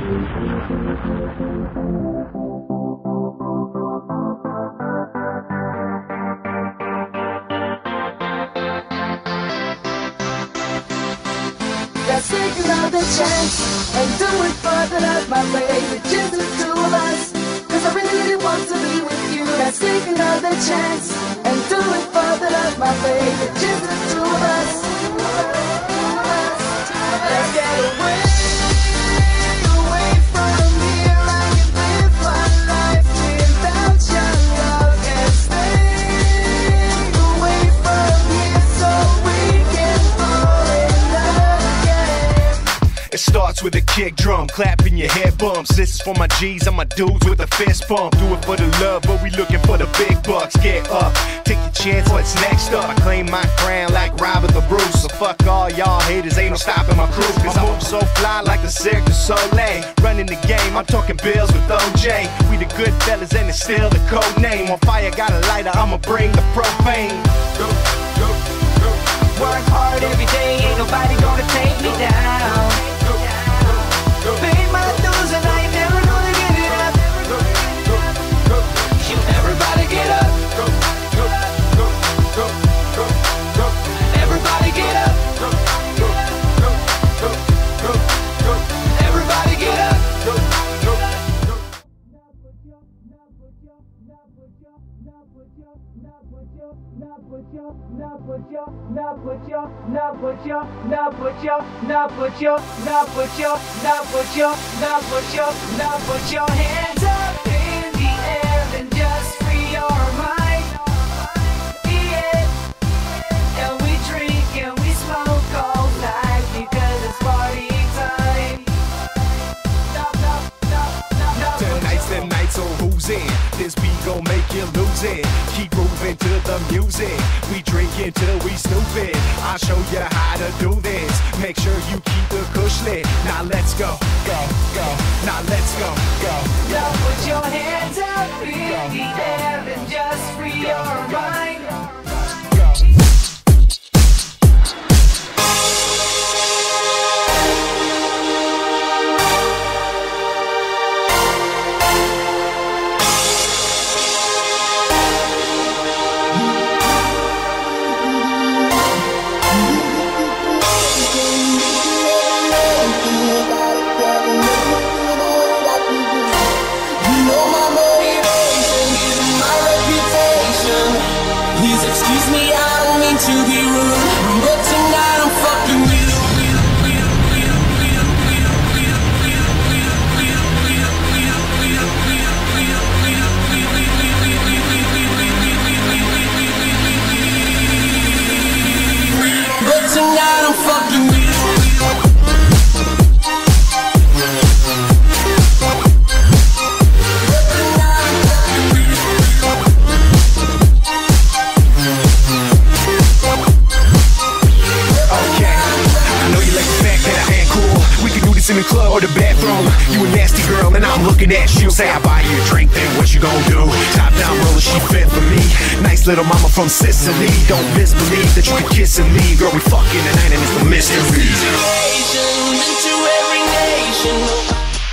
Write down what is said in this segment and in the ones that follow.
Let's take another chance and do it for the love, my baby, just the two of us. Cause I really, really want to be with you. Let's take another chance and do it for the love, my baby, just the two of us. Let's get away, away from here. I can live my life without your love and stay away from here so we can fall in love again. It starts with a kick drum, clapping your head bumps. This is for my G's and my dudes with a fist bump. Do it for the love, but we looking for the big bucks. Get up, take your chance, what's next up? I claim my crown like Robert the Bruce. So fuck all y'all haters, ain't no stopping my crew. Cause I move so fly like the Cirque du Soleil. Running the game, I'm talking bills with OJ. We the good fellas and it's still the code name. On fire, got a lighter, I'ma bring the propane. Go, go, go. Work hard every day, ain't nobody gonna take me down. Pay my dues and I ain't never gonna give it up. You everybody get up. Everybody get up. Everybody get up. Put your hands up in the air and just free your mind. Yeah, and we drink and we smoke all night because it's party time. Tonight's the night, so who's in? This beat gon' make you lose it. Keep moving to the music. We drink until we stupid. I'll show you how to do this. Make sure you keep the kush lit. Now let's go, go, go. Now let's go, go. Now put your hands up in the air and just free your mind. To be rude, but tonight I'm fucking with you. But tonight I'm fucking with you. In the club or the bathroom, you a nasty girl and I'm looking at you. Say I buy you a drink, then what you gon' do? Top down roller, she fit for me. Nice little mama from Sicily. Don't misbelieve that you can kiss and leave. Girl, we fucking tonight and it's the mystery. Into every nation.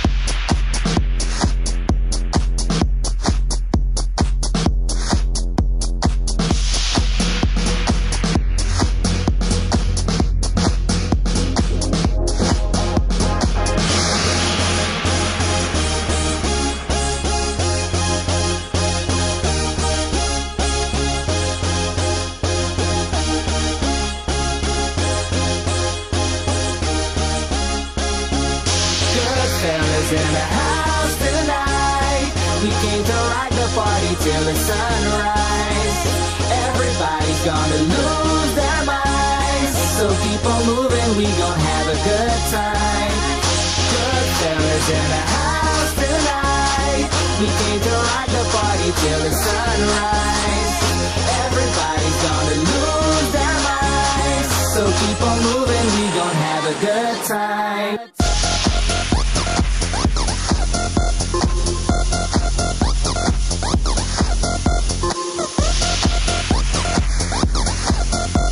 Fellas in the house tonight. We came to rock the party till the sunrise. Everybody's gonna lose their minds, so keep on moving, we gon' have a good time. Good fellas in the house tonight. We came to rock the party till the sunrise. Everybody's gonna lose their minds, so keep on moving, we gon' have a good time.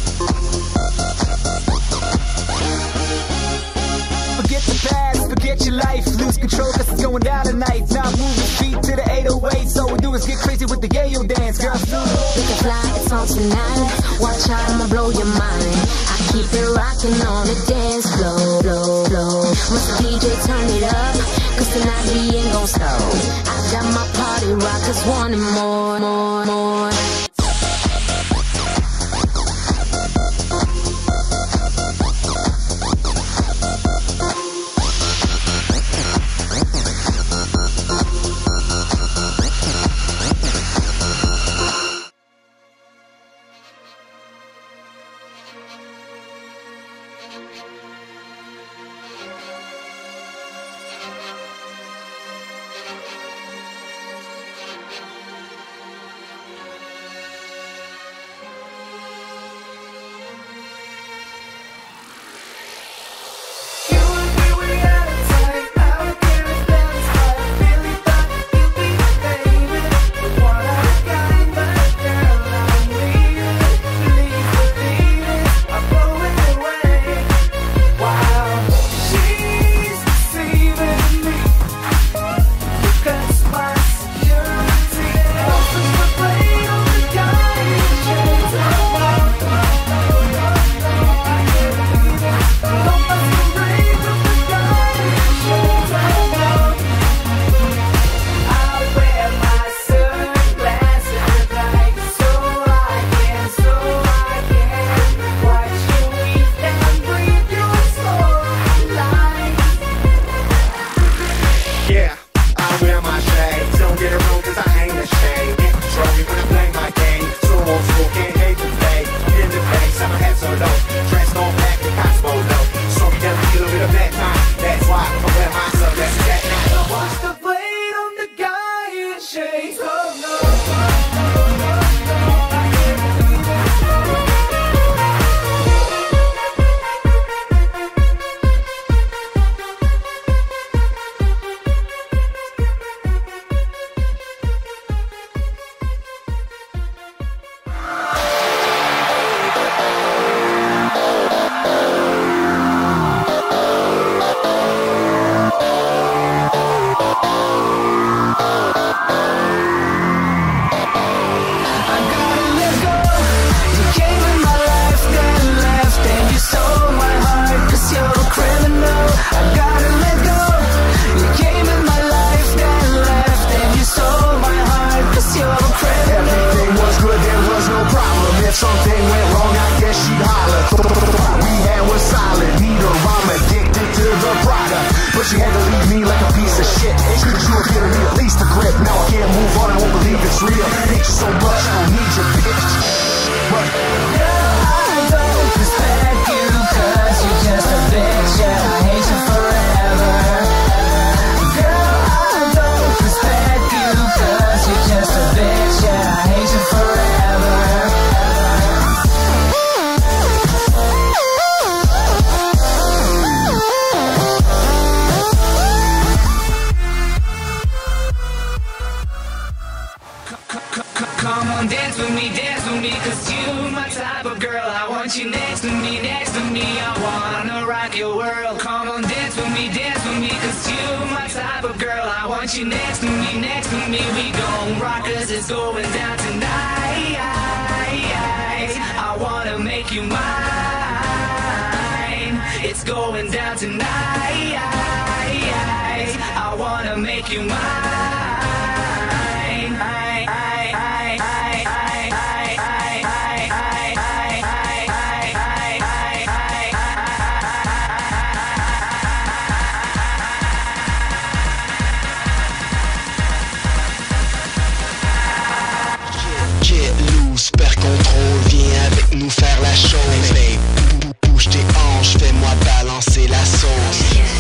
Forget the past, forget your your life. Lose control cause it's going down tonight. Now moving feet to the 808. So we do is get crazy with the yayo dance. Girls do We can fly, it's on tonight. Watch out, I'ma blow your mind. I keep it rocking on the dance floor, floor, floor. Once the DJ turn it up, cause tonight we ain't gon' stop. I got my party rockers wanting more, more, more.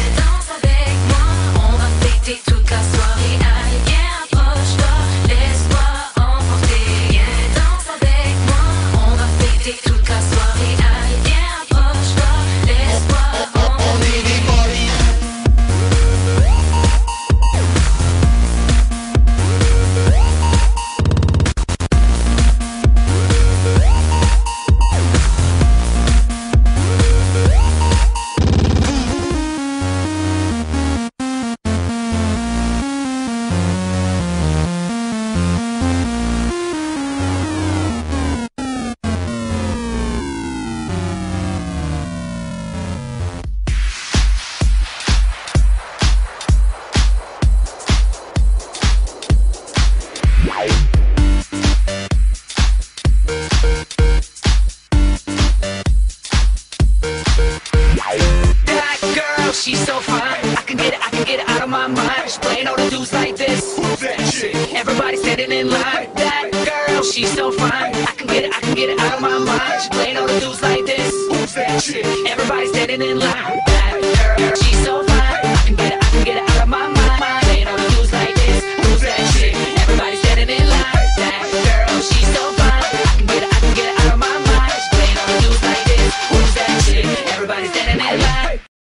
Danse avec moi, on va fêter toute la soirée. Allez, viens, approche-toi, laisse she's so